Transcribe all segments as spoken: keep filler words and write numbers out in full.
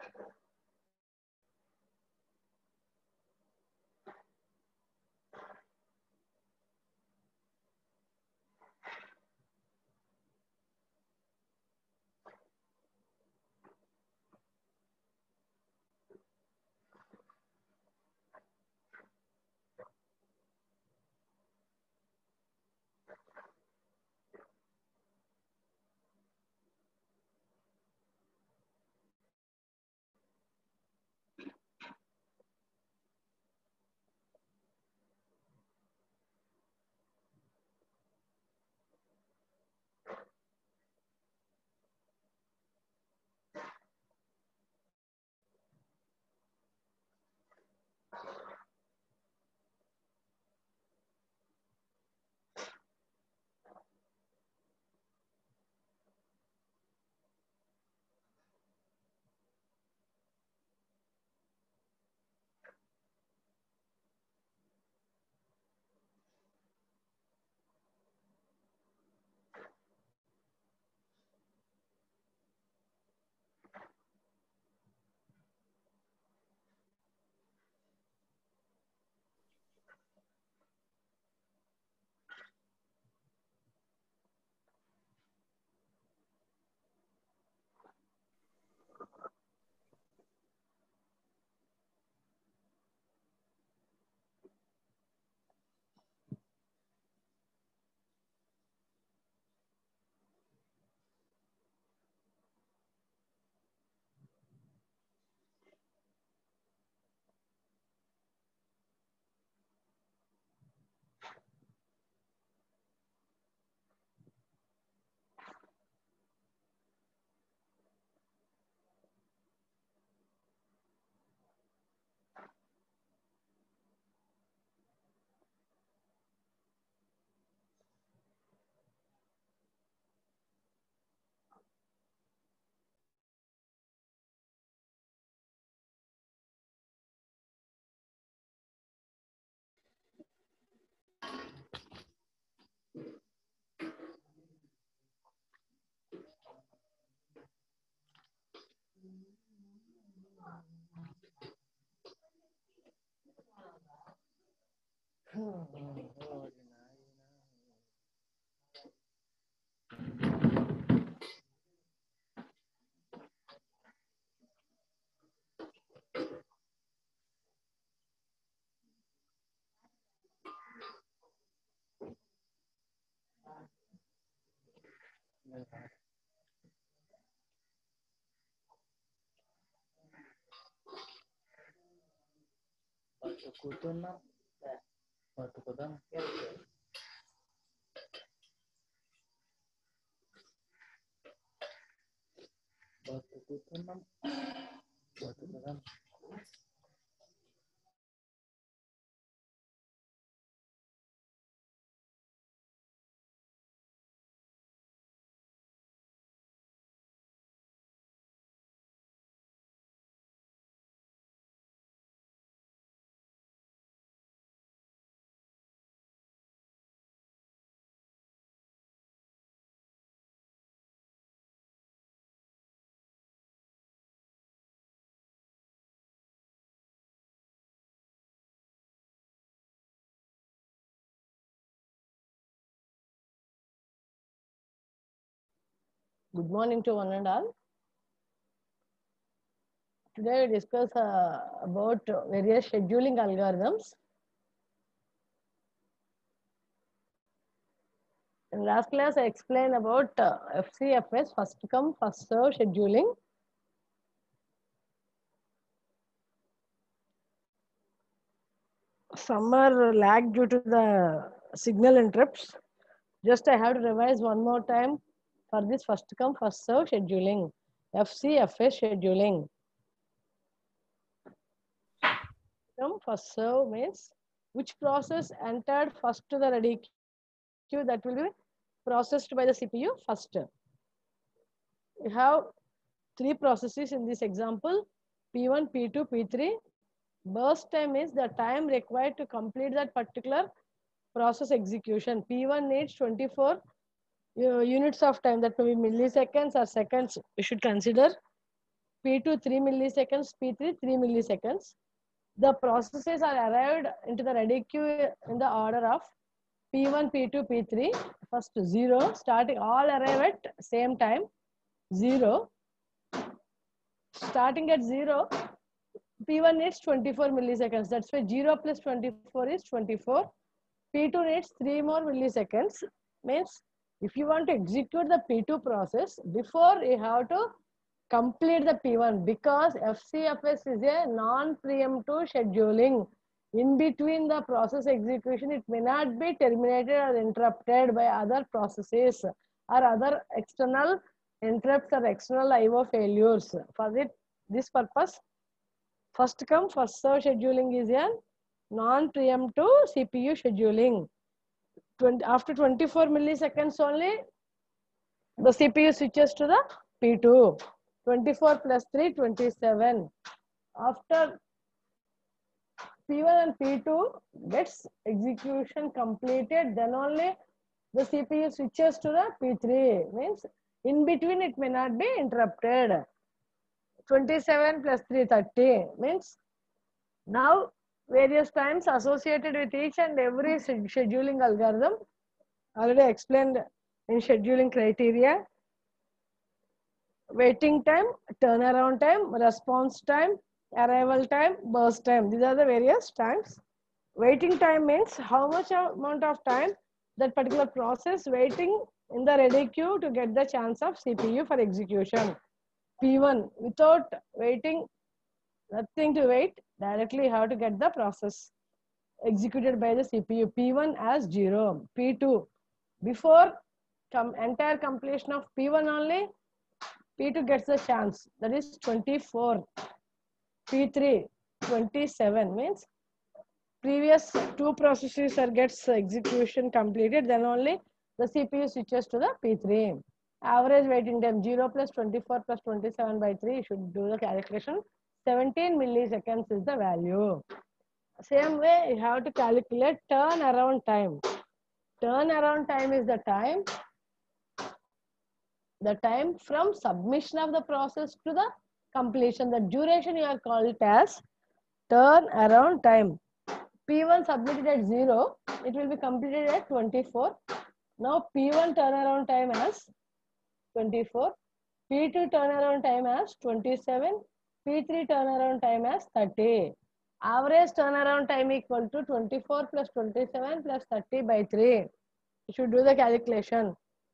Batukutunam, Batukutam, Batukutunam, Batukutam. Good morning to one and all. Today we discuss uh, about various scheduling algorithms. In last class, I explained about uh, F C F S, first come, first serve scheduling. Some are lag due to the signal interrupts. Just I have to revise one more time for this first come, first serve scheduling. F C F S scheduling. Come first serve means which process entered first to the ready queue that will be processed by the C P U first. We have three processes in this example, P one, P two, P three. Burst time is the time required to complete that particular process execution. P one needs twenty-four uh, units of time, that may be milliseconds or seconds we should consider. P two three milliseconds, P three three milliseconds. The processes are arrived into the ready queue in the order of P one, P two, P three. First zero, starting all arrive at same time. Zero. Starting at zero, P one needs twenty-four milliseconds. That's why zero plus twenty-four is twenty-four. P two needs three more milliseconds. Means if you want to execute the P two process, before you have to complete the P one, because F C F S is a non-preemptive scheduling. In between the process execution, it may not be terminated or interrupted by other processes or other external interrupts or external I O failures. For it, this purpose, first come, first serve scheduling is a non-preemptive C P U scheduling. twenty, after twenty-four milliseconds only, the C P U switches to the P two. twenty-four plus three, twenty-seven. After P one and P two gets execution completed, then only the C P U switches to the P three. Means in between it may not be interrupted. twenty-seven plus three, thirty. Means now various times associated with each and every scheduling algorithm, already explained in scheduling criteria. Waiting time, turnaround time, response time, arrival time, burst time. These are the various times. Waiting time means how much amount of time that particular process waiting in the ready queue to get the chance of C P U for execution. P one, without waiting, nothing to wait, directly how to get the process executed by the C P U. P one as zero. P two, before com entire completion of P one only, P two gets the chance, that is twenty-four. P three, twenty-seven, means previous two processes are gets execution completed, then only the C P U switches to the P three. Average waiting time, zero plus twenty-four plus twenty-seven by three, you should do the calculation. seventeen milliseconds is the value. Same way, you have to calculate turnaround time. Turnaround time is the time the time from submission of the process to the completion. The duration you are called it as turnaround time. P one submitted at zero, it will be completed at twenty-four. Now P one turnaround time as twenty-four, P two turnaround time as twenty-seven, P three turnaround time as thirty. Average turnaround time equal to twenty-four plus twenty-seven plus thirty by three. You should do the calculation.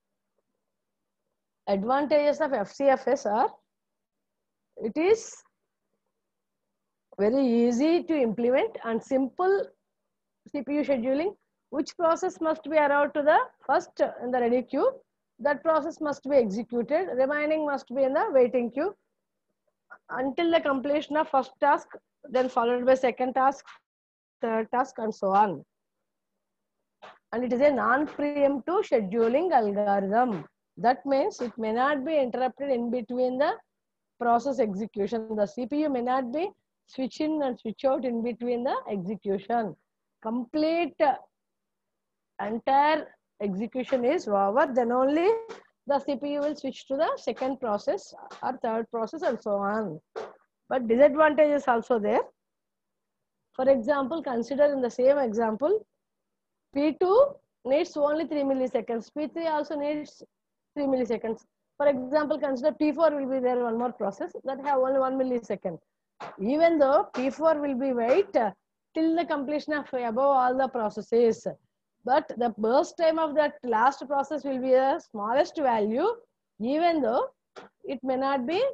Advantages of F C F S are, it is very easy to implement and simple C P U scheduling. Which process must be arrived to the first in the ready queue, that process must be executed, remaining must be in the waiting queue until the completion of first task, then followed by second task, third task, and so on. And it is a non-preemptive scheduling algorithm. That means it may not be interrupted in between the process execution. The C P U may not be switch in and switch out in between the execution. Complete uh, entire execution is over, then only the C P U will switch to the second process or third process and so on. But disadvantages also there. For example, consider in the same example, P two needs only three milliseconds. P three also needs three milliseconds. For example, consider P four will be there one more process that have only one millisecond. Even though P four will be wait uh, till the completion of above all the processes, but the burst time of that last process will be the smallest value, even though it may not be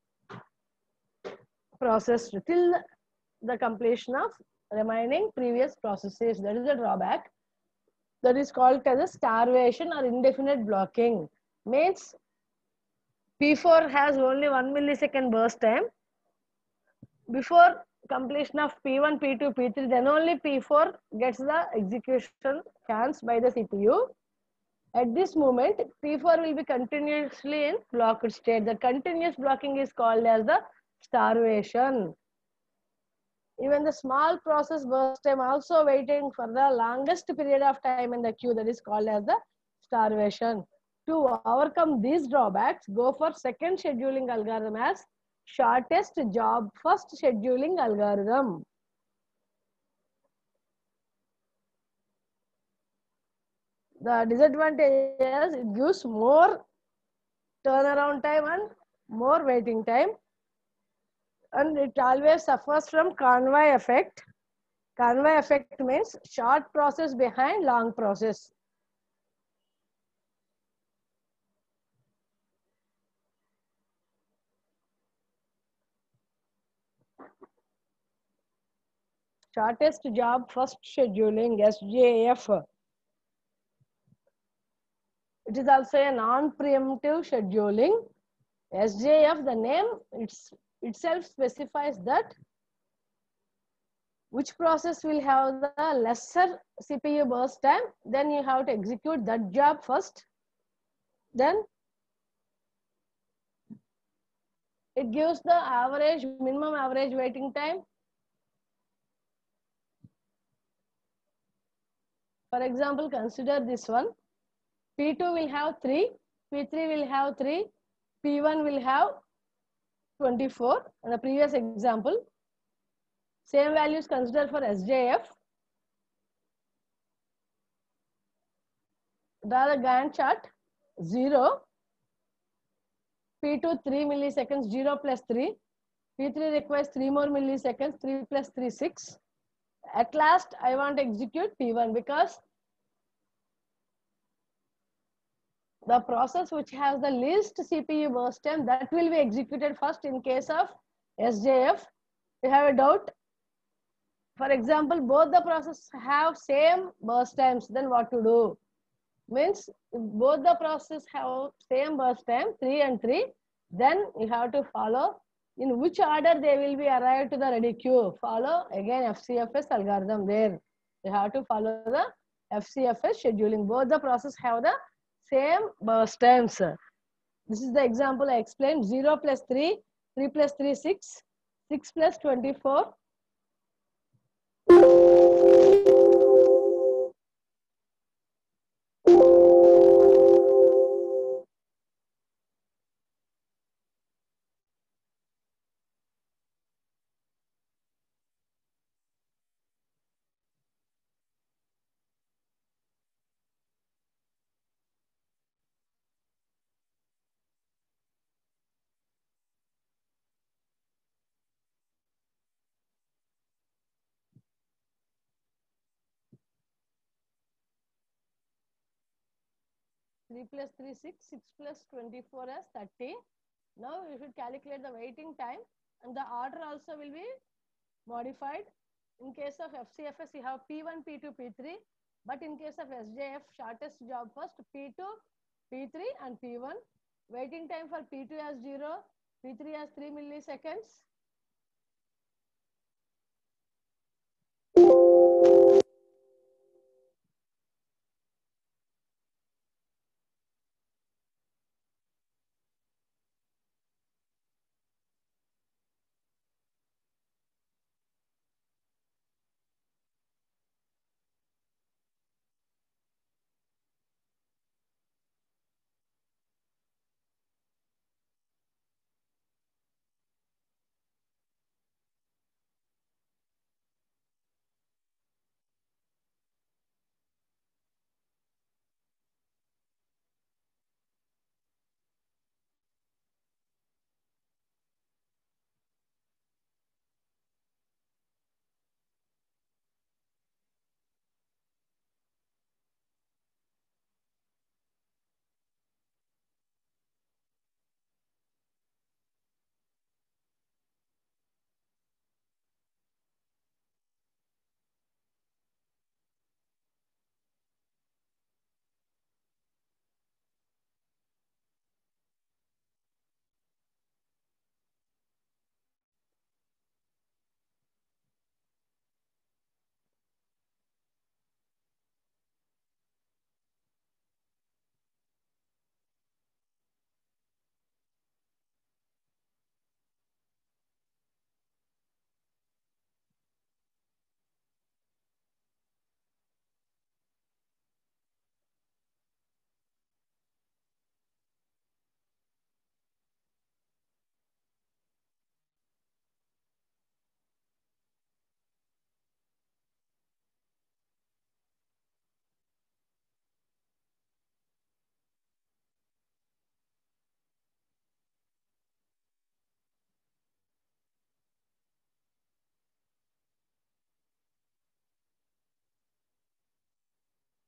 processed till the completion of remaining previous processes. That is a drawback. That is called as a starvation or indefinite blocking. Means P four has only one millisecond burst time. Before completion of P one, P two, P three, then only P four gets the execution chance by the C P U. At this moment, P four will be continuously in blocked state. The continuous blocking is called as the starvation. Even the small process burst time also waiting for the longest period of time in the queue, that is called as the starvation. To overcome these drawbacks, go for second scheduling algorithm as shortest job first scheduling algorithm. The disadvantage is it gives more turnaround time and more waiting time, and it always suffers from convoy effect. Convoy effect means short process behind long process. Shortest job first scheduling, S J F. It is also a non-preemptive scheduling. S J F, the name it's, itself specifies that which process will have the lesser C P U burst time, then you have to execute that job first. Then it gives the average, minimum average waiting time. For example, consider this one. P two will have three, P three will have three, P one will have twenty-four. In the previous example, same values considered for S J F. Draw the Gantt chart. zero, P two three milliseconds, zero plus three. P three requires three more milliseconds, three plus three, six. At last, I want to execute P one because the process which has the least C P U burst time, that will be executed first in case of S J F. You have a doubt? For example, both the processes have same burst times, then what to do? Means if both the processes have same burst time, three and three, then you have to follow in which order they will be arrived to the ready queue. Follow again F C F S algorithm there. You have to follow the F C F S scheduling. Both the processes have the same burst times. This is the example I explained. zero plus three, three plus three, six, six plus twenty-four. three plus three, six, six plus twenty-four as thirty. Now you should calculate the waiting time, and the order also will be modified. In case of F C F S, you have P one, P two, P three. But in case of S J F, shortest job first, P two, P three and P one. Waiting time for P two as zero, P three as three milliseconds.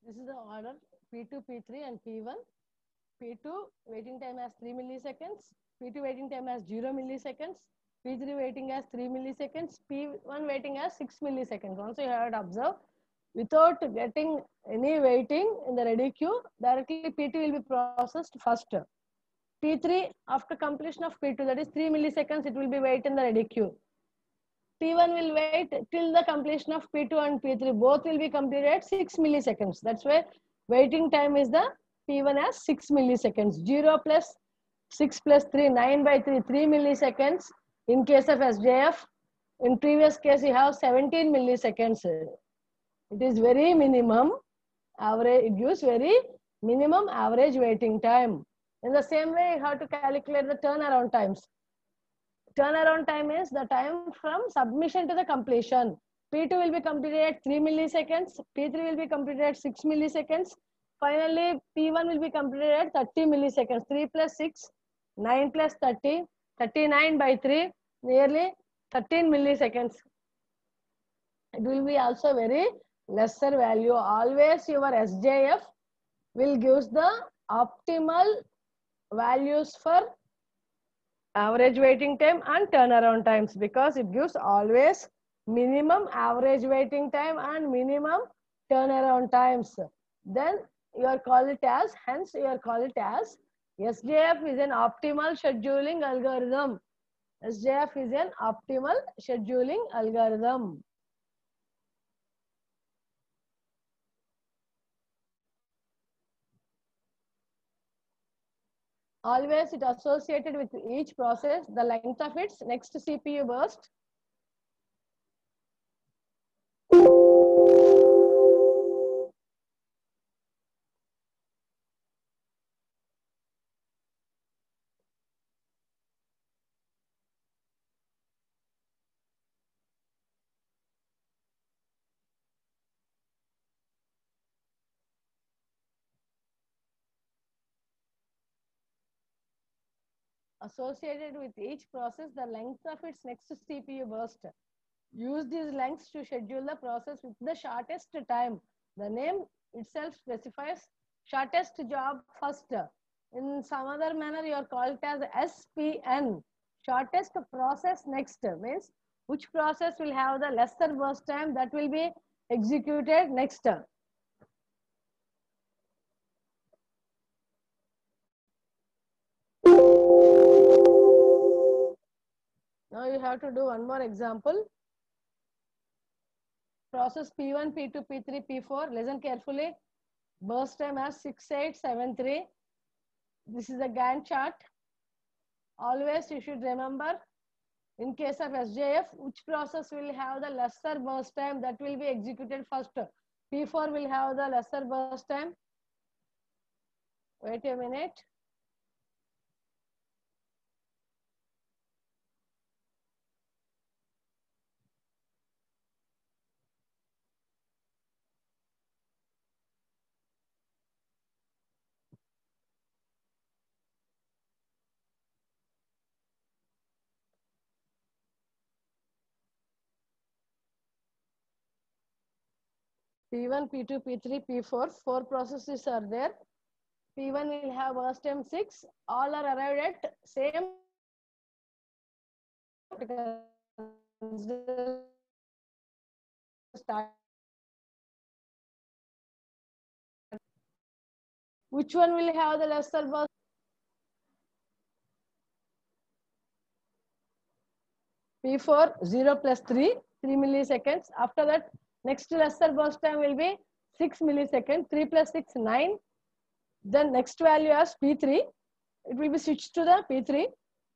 This is the order P two, P three and P one. P two waiting time as three milliseconds. P two waiting time as zero milliseconds. P three waiting as three milliseconds. P one waiting as six milliseconds. Also you have to observe, without getting any waiting in the ready queue, directly P two will be processed first. P three after completion of P two, that is three milliseconds, it will be wait in the ready queue. P one will wait till the completion of P two and P three. Both will be completed at six milliseconds. That's why waiting time is the P one as six milliseconds. zero plus six plus three, nine by three, three milliseconds. In case of S J F, in previous case, you have seventeen milliseconds. It is very minimum average, it gives very minimum average waiting time. In the same way, you have to calculate the turnaround times. Turnaround time is the time from submission to the completion. P two will be completed at three milliseconds. P three will be completed at six milliseconds. Finally, P one will be completed at thirty milliseconds. three plus six, nine plus thirty, thirty-nine by three, nearly thirteen milliseconds. It will be also very lesser value. Always your S J F will give the optimal values for average waiting time and turnaround times, because it gives always minimum average waiting time and minimum turnaround times. Then you are call it as, hence you are call it as S J F is an optimal scheduling algorithm. S J F is an optimal scheduling algorithm. Always it associated with each process, the length of its next C P U burst. Associated with each process, the length of its next C P U burst. Use these lengths to schedule the process with the shortest time. The name itself specifies shortest job first. In some other manner, you are called as S P N. Shortest process next means which process will have the lesser burst time that will be executed next. Now you have to do one more example. Process P one, P two, P three, P four. Listen carefully. Burst time as six eight seven three. This is a Gantt chart. Always you should remember, in case of S J F, which process will have the lesser burst time that will be executed first. P four will have the lesser burst time. Wait a minute. P one, P two, P three, P four, four processes are there. P one will have burst time six. All are arrived at same start. Which one will have the lesser burst? P four, zero plus three, three milliseconds. After that, next lesser burst time will be six milliseconds. three plus six, nine. Then next value as P three. It will be switched to the P three.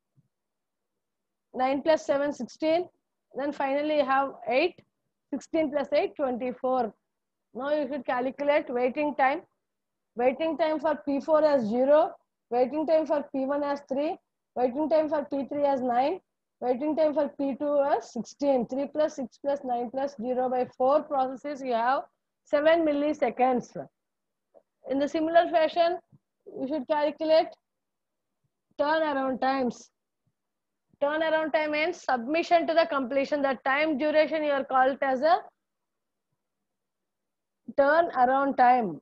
nine plus seven, sixteen. Then finally you have eight. sixteen plus eight, twenty-four. Now you should calculate waiting time. Waiting time for P four as zero. Waiting time for P one as three. Waiting time for P three as nine. Waiting time for P two as sixteen. three plus six plus nine plus zero by four processes, you have seven milliseconds. In the similar fashion, you should calculate turnaround times. Turnaround time means submission to the completion. The time duration you are called as a turnaround time.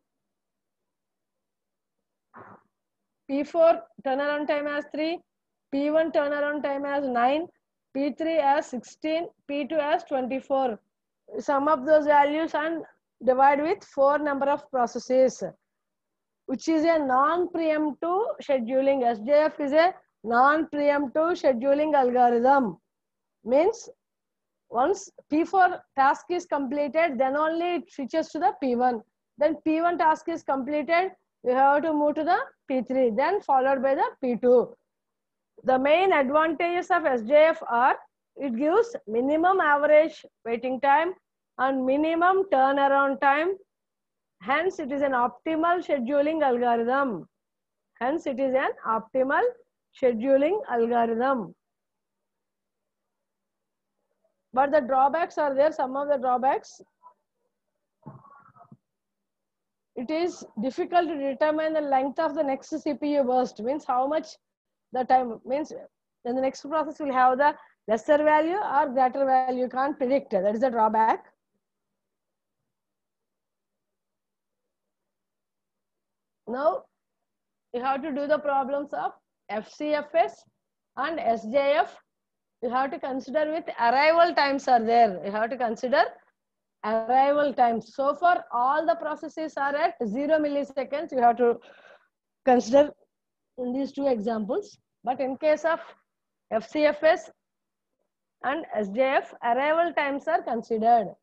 P four turnaround time as three, P one turnaround time as nine, P three as sixteen, P two as twenty-four. Sum up those values and divide with four number of processes, which is a non-preemptive scheduling. S J F is a non-preemptive scheduling algorithm. Means once P four task is completed, then only it switches to the P one. Then P one task is completed, we have to move to the P three, then followed by the P two. The main advantages of S J F are it gives minimum average waiting time and minimum turnaround time. Hence, it is an optimal scheduling algorithm. Hence, it is an optimal scheduling algorithm. But the drawbacks are there, some of the drawbacks. It is difficult to determine the length of the next C P U burst, means how much the time, means then the next process will have the lesser value or greater value, you can't predict. That is the drawback. Now, you have to do the problems of F C F S and S J F. You have to consider with arrival times are there. You have to consider arrival times. So far, all the processes are at zero milliseconds. You have to consider in these two examples. But in case of F C F S and S J F, arrival times are considered.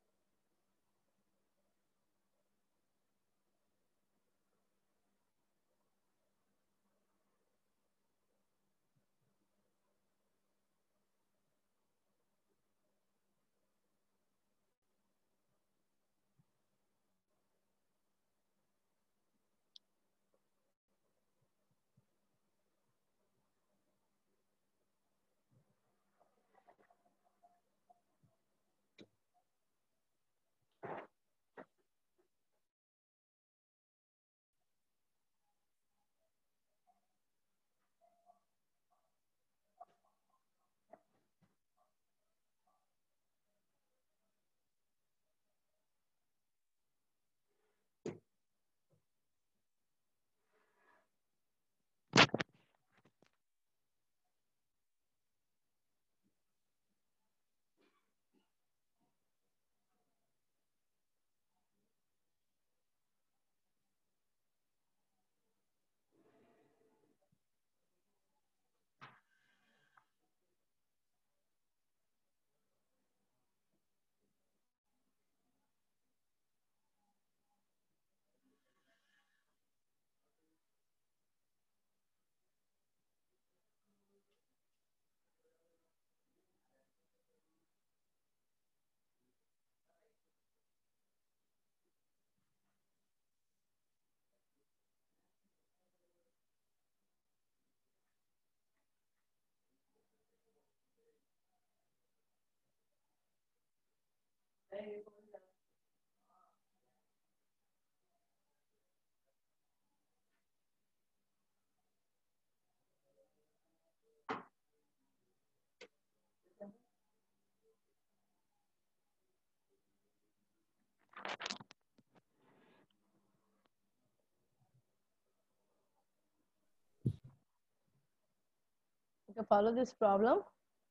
To follow this problem,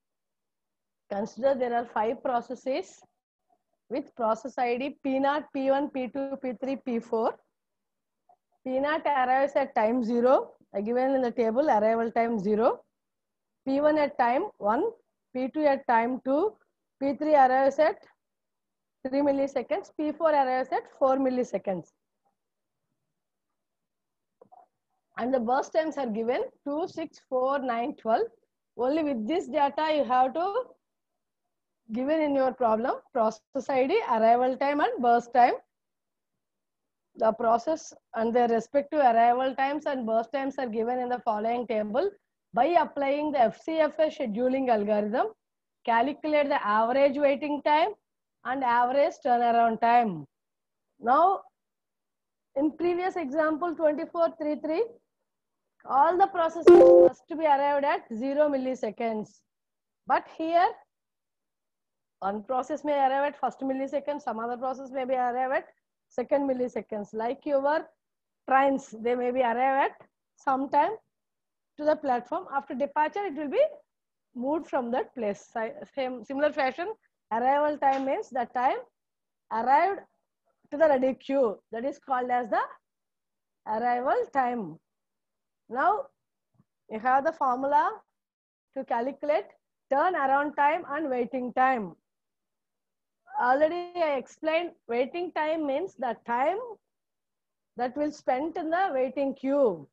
consider there are five processes with process I D P zero, P one, P two, P three, P four. P zero arrives at time zero, given in the table arrival time zero. P one at time one, P two at time two, P three arrives at three milliseconds, P four arrives at four milliseconds. And the burst times are given two, six, four, nine, twelve. Only with this data you have to given in your problem process I D, arrival time and burst time. The process and their respective arrival times and burst times are given in the following table. By applying the F C F S scheduling algorithm, calculate the average waiting time and average turnaround time. Now, in previous example twenty-four thirty-three, all the processes must be arrived at zero milliseconds. But here, one process may arrive at first millisecond, some other process may be arrive at second milliseconds. Like your trains, they may be arrive at some time to the platform. After departure, it will be moved from that place. Same similar fashion, arrival time means the time arrived to the ready queue. That is called as the arrival time. Now you have the formula to calculate turnaround time and waiting time. Already I explained waiting time means the time that will spent in the waiting queue.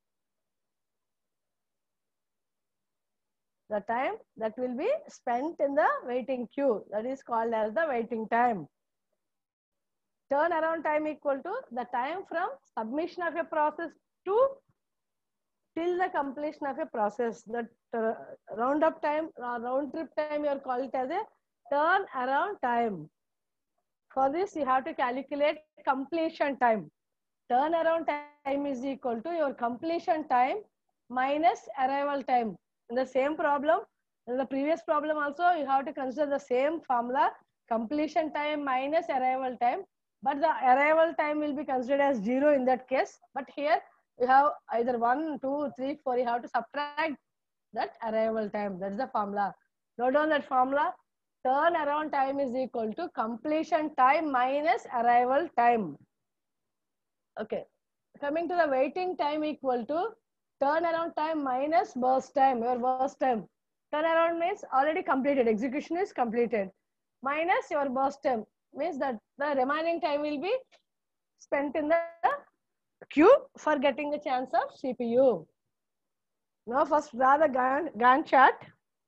The time that will be spent in the waiting queue. That is called as the waiting time. Turnaround time equal to the time from submission of a process to till the completion of a process. That uh, round up time, uh, round trip time, you are called it as a turn around time. For this, you have to calculate completion time. Turn around time is equal to your completion time minus arrival time. In the same problem, in the previous problem also, you have to consider the same formula, completion time minus arrival time. But the arrival time will be considered as zero in that case. But here, you have either one, two, three, four. You have to subtract that arrival time. That's the formula. Note down that formula. Turnaround time is equal to completion time minus arrival time. Okay. Coming to the waiting time equal to turnaround time minus burst time. Your burst time. Turnaround means already completed. Execution is completed. Minus your burst time means that the remaining time will be spent in the queue for getting the chance of C P U. Now first draw the Gantt chart.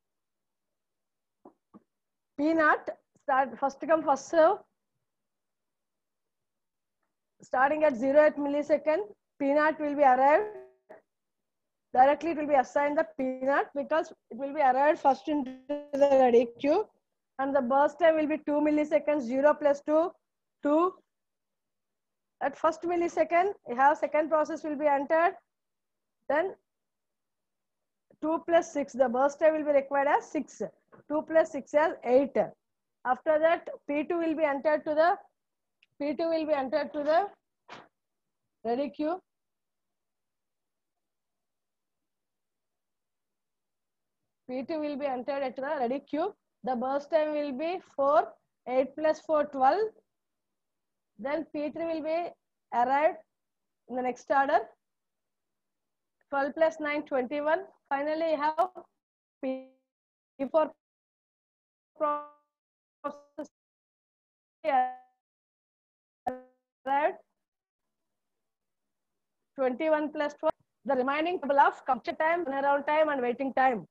P naught, start first come first serve. Starting at zero at millisecond, P naught will be arrived. Directly it will be assigned the P naught because it will be arrived first into the ready queue. And the burst time will be two milliseconds, zero plus two, two. At first millisecond, you have second process will be entered. Then two plus six, the burst time will be required as six. two plus six as eight. After that, P two will be entered to the P two will be entered to the ready queue. P two will be entered at the ready queue. The burst time will be four, eight plus four, twelve. Then P three will be arrived in the next order. twelve plus nine, twenty-one. Finally, you have P four process arrived. twenty-one plus twelve. The remaining table of capture time, turnaround time, and waiting time.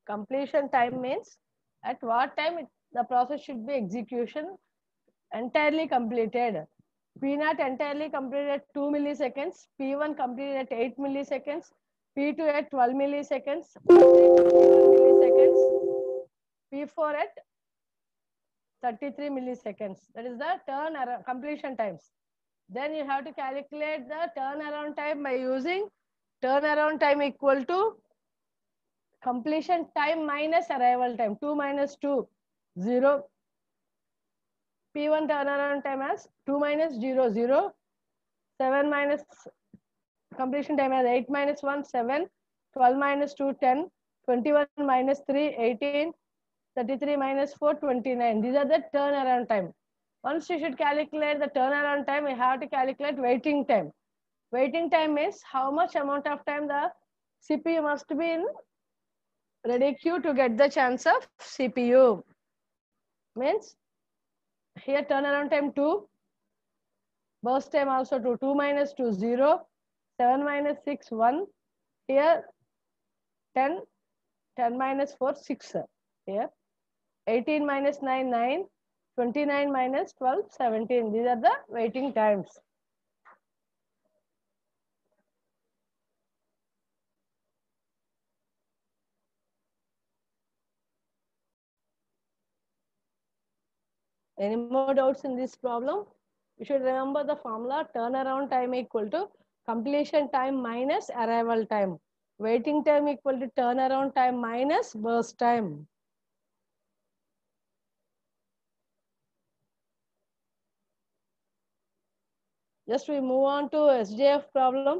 completion time means at what time it, the process should be execution entirely completed. P naught entirely completed at two milliseconds, P one completed at eight milliseconds, P two at twelve milliseconds, P three twenty-one milliseconds, P four at thirty-three milliseconds. That is the turn around completion times. Then you have to calculate the turnaround time by using turnaround time equal to completion time minus arrival time. two minus two, zero. P one turnaround time as two minus zero, zero. seven minus completion time as eight minus one, seven. twelve minus two, ten. twenty-one minus three, eighteen. thirty-three minus four, twenty-nine. These are the turnaround time. Once you should calculate the turnaround time, you have to calculate waiting time. Waiting time means how much amount of time the C P U must be in ready queue to get the chance of C P U. Means here turnaround time two, burst time also two, two minus two, zero, seven minus six, one, here ten, ten minus four, six, here eighteen minus nine, nine, twenty-nine minus twelve, seventeen. These are the waiting times. Any more doubts in this problem? You should remember the formula turnaround time equal to completion time minus arrival time. Waiting time equal to turnaround time minus burst time. Just we move on to S J F problem.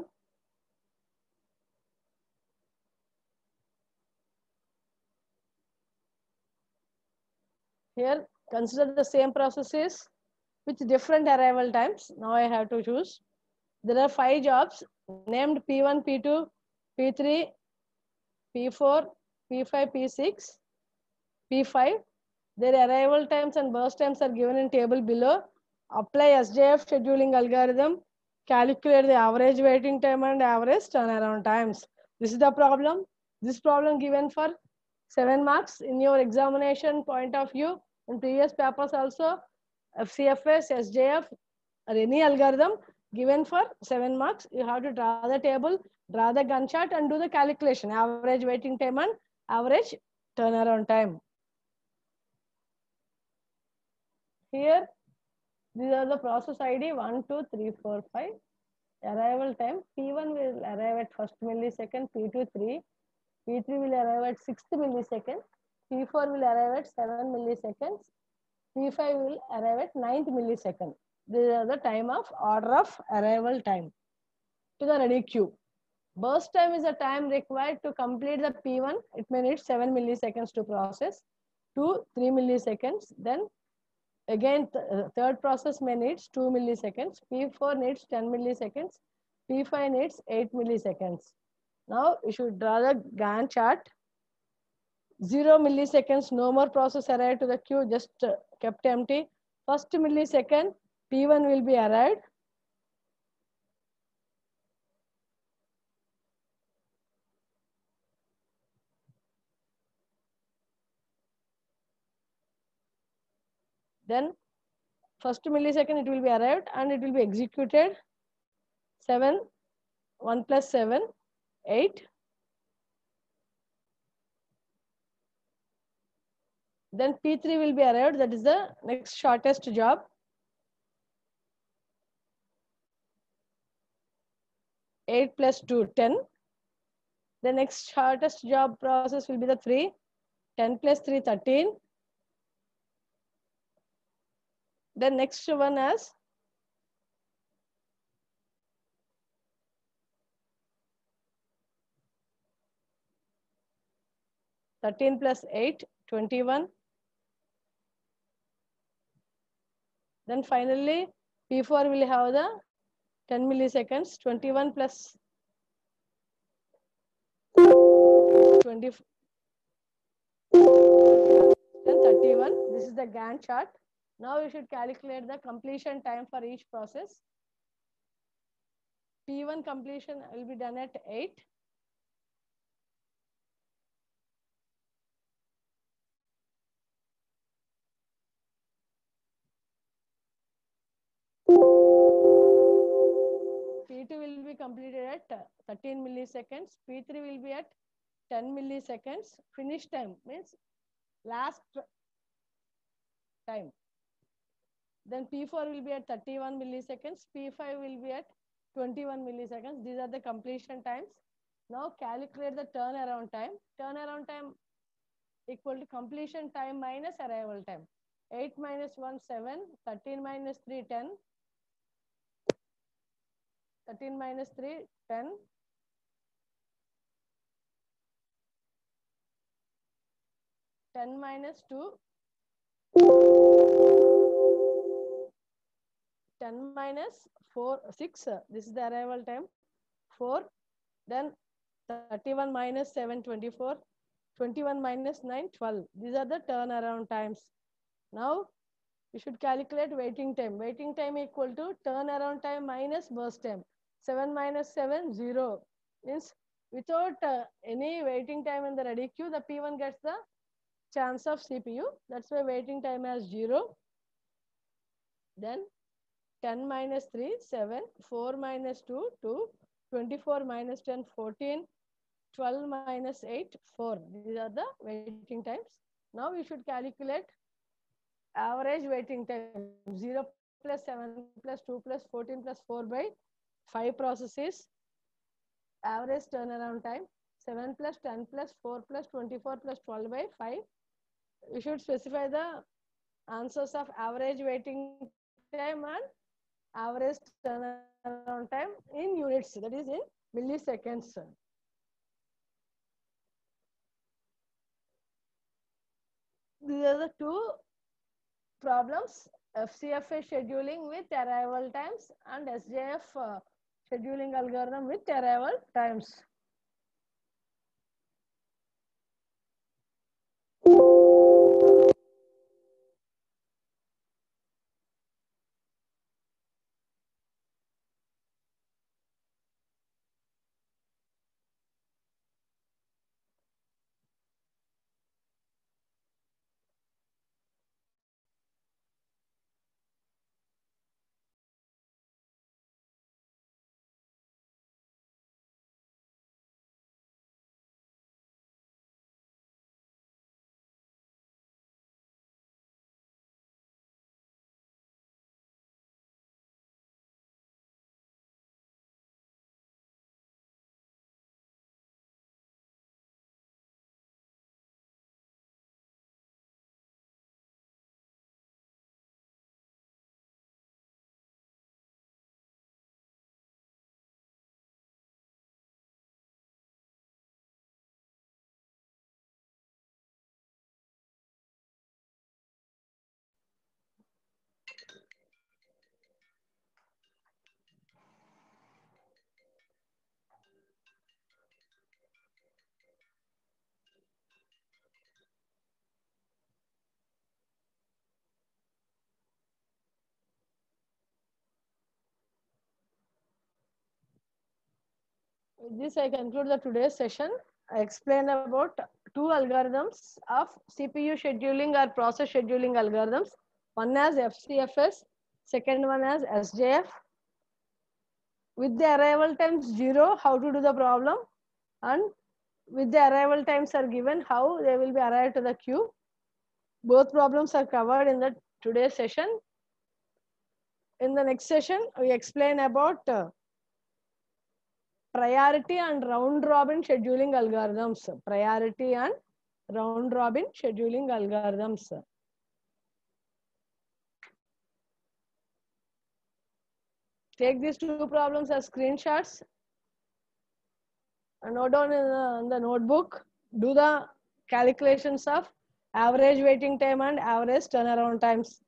Here, consider the same processes with different arrival times. Now I have to choose. There are five jobs named P one, P two, P three, P four, P five, P six, P five. Their arrival times and burst times are given in table below. Apply S J F scheduling algorithm. Calculate the average waiting time and average turnaround times. This is the problem. This problem given for seven marks in your examination point of view. In previous papers also, F C F S, S J F, or any algorithm given for seven marks. You have to draw the table, draw the Gantt chart and do the calculation. Average waiting time and average turnaround time. Here, these are the process I D one, two, three, four, five. Arrival time, P one will arrive at first millisecond, P two, three. P three will arrive at sixth millisecond, P four will arrive at seven milliseconds, P five will arrive at ninth millisecond. These are the time of order of arrival time to the ready queue. Burst time is the time required to complete the P one. It may need seven milliseconds to process, two, three milliseconds. Then again, th third process may needs two milliseconds, P four needs ten milliseconds, P five needs eight milliseconds. Now you should draw the Gantt chart. Zero milliseconds, no more process arrived to the queue, just uh, kept empty. First millisecond, P one will be arrived. Then first millisecond it will be arrived and it will be executed. seven, one plus seven, eight. Then P three will be arrived, that is the next shortest job. eight plus two, ten. The next shortest job process will be the three. ten plus three, thirteen. The next one is thirteen plus eight, twenty-one. Then finally, P four will have the ten milliseconds, twenty-one plus twenty, then thirty-one. This is the Gantt chart. Now we should calculate the completion time for each process. P one completion will be done at eight. be completed at thirteen milliseconds. P three will be at ten milliseconds. Finish time means last time. Then P four will be at thirty-one milliseconds. P five will be at twenty-one milliseconds. These are the completion times. Now calculate the turnaround time. Turnaround time equal to completion time minus arrival time. eight minus one, seven. thirteen minus three, ten. thirteen minus three, ten. ten minus two. ten minus four, six. This is the arrival time. four. Then thirty-one minus seven, twenty-four. twenty-one minus nine, twelve. These are the turnaround times. Now, you should calculate waiting time. Waiting time equal to turnaround time minus burst time. seven minus seven, zero. Means without uh, any waiting time in the ready queue, the P one gets the chance of C P U. That's why waiting time as zero. Then ten minus three, seven. four minus two, two. twenty-four minus ten, fourteen. twelve minus eight, four. These are the waiting times. Now we should calculate average waiting time. zero plus seven plus two plus fourteen plus four by five processes. Average turnaround time. seven plus ten plus four plus twenty-four plus twelve by five. We should specify the answers of average waiting time and average turnaround time in units. That is in milliseconds. These are the two problems, F C F A scheduling with arrival times and S J F uh, scheduling algorithm with arrival times. With this, I conclude the today's session. I explained about two algorithms of C P U scheduling or process scheduling algorithms. One as F C F S, second one as S J F. With the arrival times zero, how to do the problem, and with the arrival times are given, how they will be arrived to the queue. Both problems are covered in the today's session. In the next session, we explain about uh, priority and round robin scheduling algorithms. Priority and round robin scheduling algorithms. Take these two problems as screenshots and note down in the, in the notebook. Do the calculations of average waiting time and average turnaround times.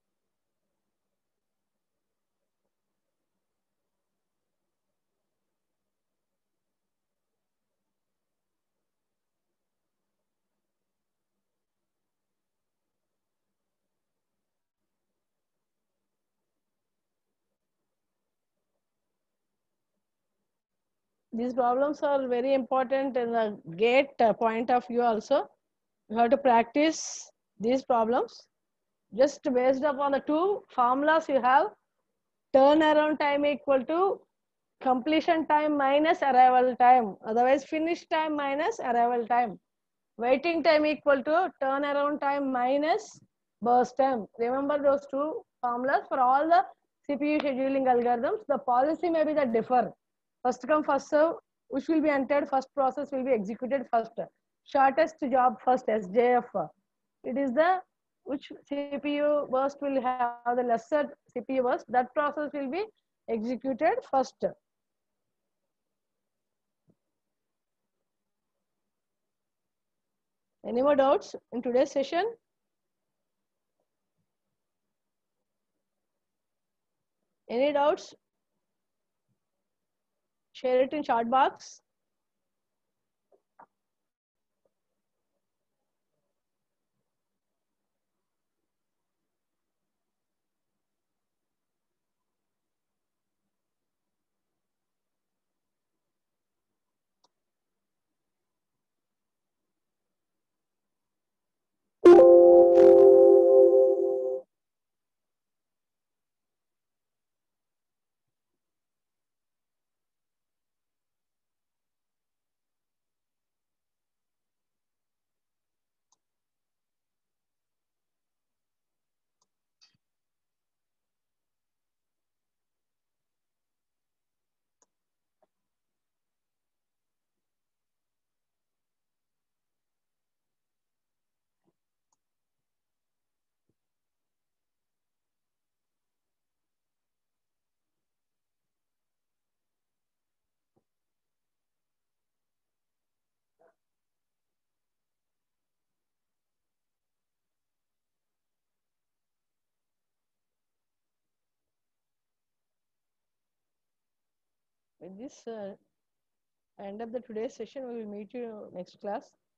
These problems are very important in the gate point of view also. You have to practice these problems. Just based upon the two formulas you have, turnaround time equal to completion time minus arrival time, otherwise finish time minus arrival time. Waiting time equal to turnaround time minus burst time. Remember those two formulas for all the C P U scheduling algorithms. The policy may be that differ. First come, first serve, which will be entered, first process will be executed first. Shortest job first, S J F. It is the which C P U burst will have the lesser C P U burst, that process will be executed first. Any more doubts in today's session? Any doubts? Share it in chat box. With this uh, end of the today's session, we will meet you next class.